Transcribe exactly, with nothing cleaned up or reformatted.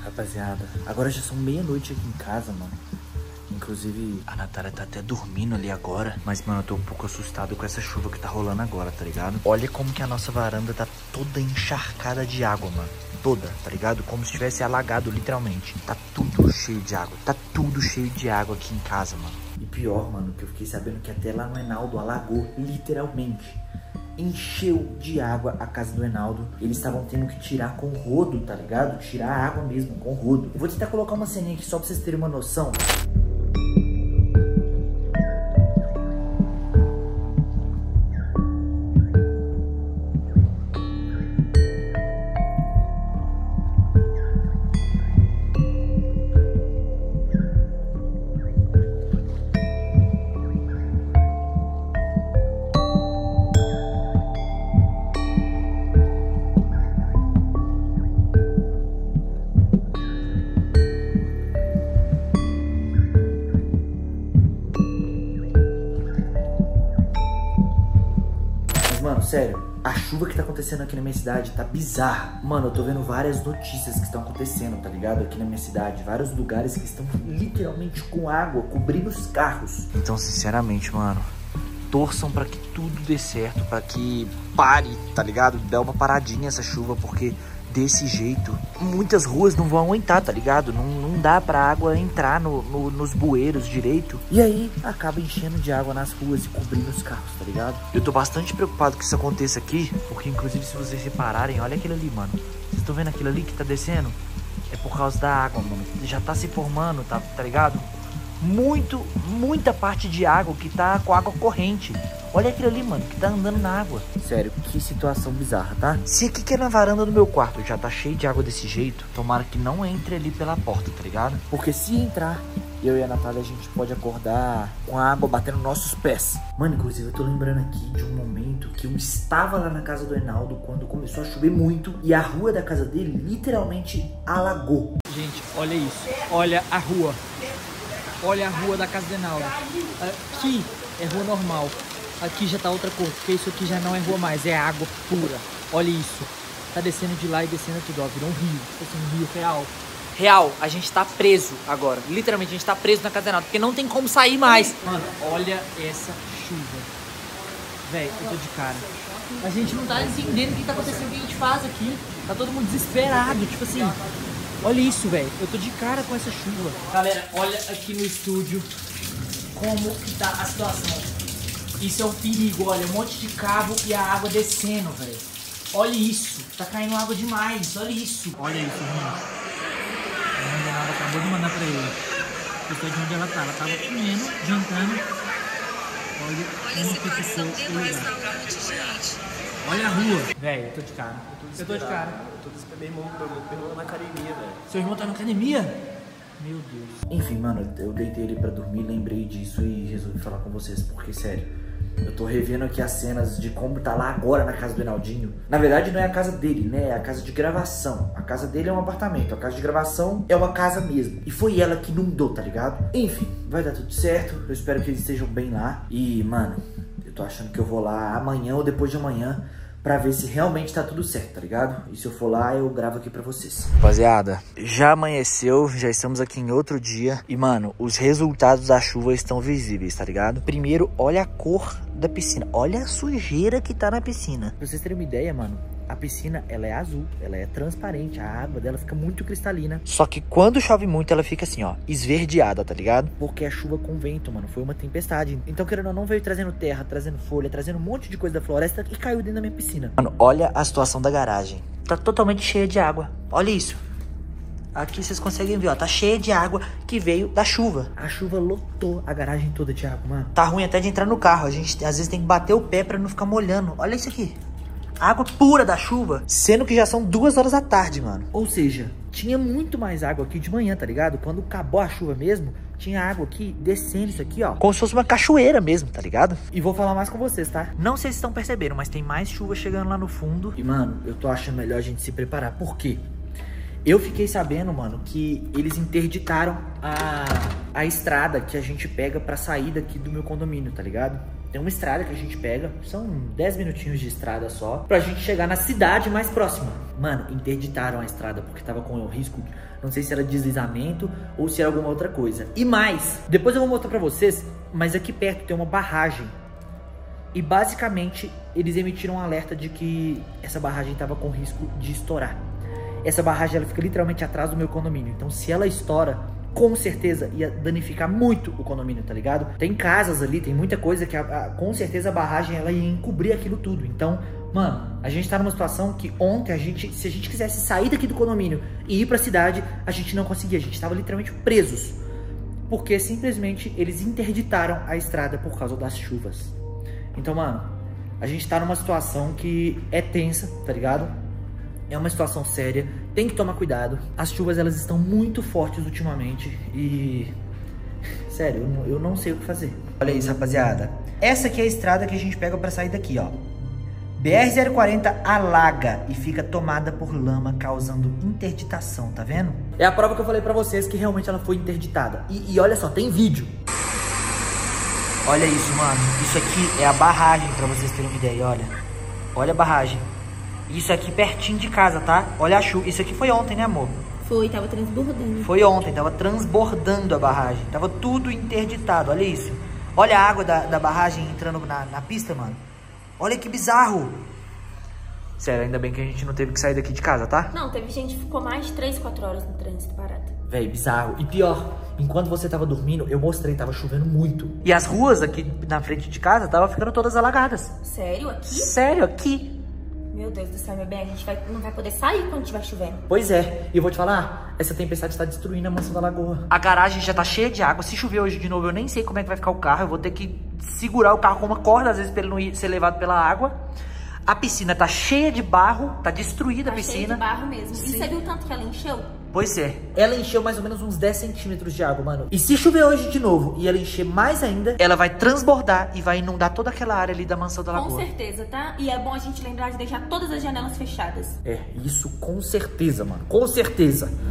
Rapaziada, agora já são meia-noite aqui em casa, mano. Inclusive, a Natália tá até dormindo ali agora. Mas, mano, eu tô um pouco assustado com essa chuva que tá rolando agora, tá ligado? Olha como que a nossa varanda tá toda encharcada de água, mano. Toda, tá ligado? Como se tivesse alagado, literalmente. Tá tudo cheio de água. Tá tudo cheio de água aqui em casa, mano. E pior, mano, que eu fiquei sabendo que até lá no Enaldo alagou, literalmente. Encheu de água a casa do Enaldo. Eles estavam tendo que tirar com rodo, tá ligado? Tirar a água mesmo, com rodo. Eu vou tentar colocar uma ceninha aqui só pra vocês terem uma noção. Mano, sério, a chuva que tá acontecendo aqui na minha cidade tá bizarra. Mano, eu tô vendo várias notícias que estão acontecendo, tá ligado? Aqui na minha cidade, vários lugares que estão literalmente com água, cobrindo os carros. Então, sinceramente, mano, torçam pra que tudo dê certo, pra que pare, tá ligado? Dá uma paradinha essa chuva, porque desse jeito, muitas ruas não vão aguentar, tá ligado? Não, não dá pra água entrar no, no, nos bueiros direito. E aí, acaba enchendo de água nas ruas e cobrindo os carros, tá ligado? Eu tô bastante preocupado que isso aconteça aqui, porque inclusive se vocês repararem, olha aquilo ali, mano. Vocês estão vendo aquilo ali que tá descendo? É por causa da água, mano. Já tá se formando, tá, tá ligado? Muito, muita parte de água que tá com água corrente. Olha aquilo ali, mano, que tá andando na água. Sério, que situação bizarra, tá? Se aqui que é na varanda do meu quarto já tá cheio de água desse jeito, tomara que não entre ali pela porta, tá ligado? Porque se entrar, eu e a Natália, a gente pode acordar com a água batendo nos nossos pés. Mano, inclusive eu tô lembrando aqui de um momento que eu estava lá na casa do Enaldo quando começou a chover muito e a rua da casa dele literalmente alagou. Gente, olha isso. Olha a rua. Olha a rua da casa do Enaldo. Aqui é rua normal. Aqui já tá outra cor, porque isso aqui já não é rua mais, é água pura. Olha isso. Tá descendo de lá e descendo tudo, ó. Virou um rio. Tá sendo um rio real. Real, a gente tá preso agora. Literalmente, a gente tá preso na casa do Enaldo, porque não tem como sair mais. Mano, olha essa chuva. Véi, eu tô de cara. A gente não tá entendendo o que tá acontecendo, o que a gente faz aqui. Tá todo mundo desesperado, tipo assim. Olha isso, velho. Eu tô de cara com essa chuva. Galera, olha aqui no estúdio como que tá a situação. Isso é um perigo, olha. Um monte de cabo e a água descendo, velho. Olha isso. Tá caindo água demais. Olha isso. Olha isso, gente. A mãe dela acabou de mandar pra ele. Eu sei de onde ela tá. Ela tava comendo, jantando. Olha como que ficou o lugar. Olha a rua. Velho, eu tô de cara. Eu tô de cara. Eu tô desesperado. Meu irmão, meu irmão tá na academia, velho. Seu irmão tá na academia? Meu Deus. Enfim, mano, eu deitei ele pra dormir, lembrei disso e resolvi falar com vocês, porque, sério, eu tô revendo aqui as cenas de como tá lá agora na casa do Enaldinho. Na verdade, não é a casa dele, né? É a casa de gravação. A casa dele é um apartamento, a casa de gravação é uma casa mesmo. E foi ela que inundou, tá ligado? Enfim, vai dar tudo certo, eu espero que eles estejam bem lá. E, mano, eu tô achando que eu vou lá amanhã ou depois de amanhã pra ver se realmente tá tudo certo, tá ligado? E se eu for lá, eu gravo aqui pra vocês. Rapaziada, já amanheceu, já estamos aqui em outro dia. E, mano, os resultados da chuva estão visíveis, tá ligado? Primeiro, olha a cor da piscina. Olha a sujeira que tá na piscina. Pra vocês terem uma ideia, mano, a piscina, ela é azul, ela é transparente, a água dela fica muito cristalina. Só que quando chove muito, ela fica assim, ó, esverdeada, tá ligado? Porque a chuva com vento, mano, foi uma tempestade. Então, querendo ou não, veio trazendo terra, trazendo folha, trazendo um monte de coisa da floresta e caiu dentro da minha piscina. Mano, olha a situação da garagem. Tá totalmente cheia de água. Olha isso. Aqui vocês conseguem ver, ó, tá cheia de água que veio da chuva. A chuva lotou a garagem toda de água, mano. Tá ruim até de entrar no carro. A gente às vezes tem que bater o pé pra não ficar molhando. Olha isso aqui. Água pura da chuva, sendo que já são duas horas da tarde, mano. Ou seja, tinha muito mais água aqui de manhã, tá ligado? Quando acabou a chuva mesmo, tinha água aqui descendo isso aqui, ó. Como se fosse uma cachoeira mesmo, tá ligado? E vou falar mais com vocês, tá? Não sei se estão percebendo, mas tem mais chuva chegando lá no fundo. E, mano, eu tô achando melhor a gente se preparar. Por quê? Eu fiquei sabendo, mano, que eles interditaram a, a estrada que a gente pega pra sair daqui do meu condomínio, tá ligado? Tem uma estrada que a gente pega, são dez minutinhos de estrada só, pra gente chegar na cidade mais próxima. Mano, interditaram a estrada porque tava com o risco, não sei se era deslizamento ou se era alguma outra coisa. E mais, depois eu vou mostrar pra vocês, mas aqui perto tem uma barragem. E basicamente eles emitiram um alerta de que essa barragem tava com risco de estourar. Essa barragem ela fica literalmente atrás do meu condomínio, então se ela estoura, com certeza ia danificar muito o condomínio, tá ligado? Tem casas ali, tem muita coisa que a, a, com certeza a barragem ela ia encobrir aquilo tudo. Então, mano, a gente tá numa situação que ontem a gente, se a gente quisesse sair daqui do condomínio e ir pra cidade, a gente não conseguia, a gente tava literalmente presos. Porque simplesmente eles interditaram a estrada por causa das chuvas. Então, mano, a gente tá numa situação que é tensa, tá ligado? É uma situação séria, tem que tomar cuidado. As chuvas, elas estão muito fortes ultimamente e... Sério, eu não, eu não sei o que fazer. Olha isso, rapaziada. Essa aqui é a estrada que a gente pega pra sair daqui, ó. B R zero quarenta alaga e fica tomada por lama, causando interditação, tá vendo? É a prova que eu falei pra vocês que realmente ela foi interditada. E, e olha só, tem vídeo. Olha isso, mano. Isso aqui é a barragem, pra vocês terem uma ideia, olha. Olha a barragem. Isso aqui pertinho de casa, tá? Olha a chuva. Isso aqui foi ontem, né, amor? Foi, tava transbordando. Foi ontem, tava transbordando a barragem. Tava tudo interditado, olha isso. Olha a água da, da barragem entrando na, na pista, mano. Olha que bizarro. Sério, ainda bem que a gente não teve que sair daqui de casa, tá? Não, teve gente que ficou mais de três, quatro horas no trânsito parado. Véi, bizarro. E pior, enquanto você tava dormindo, eu mostrei, tava chovendo muito. E as ruas aqui na frente de casa tava ficando todas alagadas. Sério? Aqui? Sério, aqui. Meu Deus do céu, meu bem, a gente vai, não vai poder sair quando estiver chovendo. Pois é, e eu vou te falar, essa tempestade está destruindo a mansão da lagoa. A garagem já tá cheia de água, se chover hoje de novo eu nem sei como é que vai ficar o carro. Eu vou ter que segurar o carro com uma corda, às vezes pra ele não ir, ser levado pela água. A piscina tá cheia de barro, tá destruída tá a piscina. Cheia de barro mesmo. Sim. E você viu o tanto que ela encheu? Pois é, ela encheu mais ou menos uns dez centímetros de água, mano. E se chover hoje de novo e ela encher mais ainda, ela vai transbordar e vai inundar toda aquela área ali da mansão da lagoa. Com certeza, tá? E é bom a gente lembrar de deixar todas as janelas fechadas. É, isso com certeza, mano. Com certeza.